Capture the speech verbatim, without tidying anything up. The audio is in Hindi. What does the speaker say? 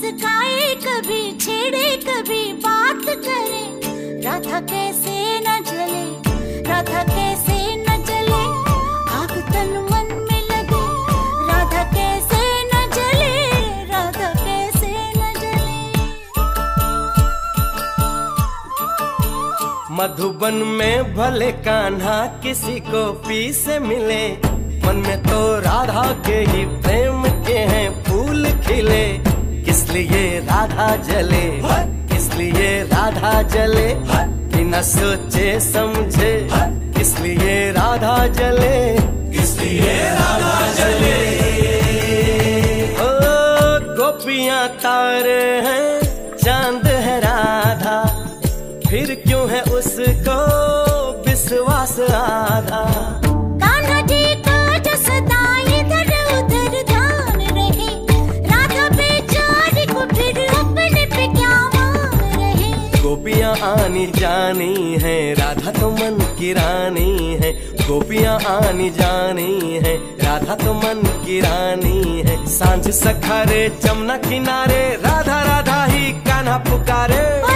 मुस्काए कभी, छेड़े कभी, बात करे, राधा कैसे न जले, राधा कैसे न जले, आग तन मन में लगे, राधा कैसे न जले, राधा कैसे न जले। मधुबन में भले कान्हा किसी को पी से मिले, मन में तो राधा के ही प्रेम के हैं फूल खिले। किस लिए राधा जले, किस लिए राधा जले, बिना सोचे समझे, किस लिए राधा जले, किस लिए राधा जले। ओ गोपियां तारे हैं, चांद है राधा, फिर क्यों है उसको विश्वास आधा। गोपियां आनी जानी है, राधा तो मन की रानी है। गोपियां आनी जानी है, राधा तो मन की रानी है। सांझ सखारे जमुना किनारे, राधा राधा ही कान्हा पुकारे।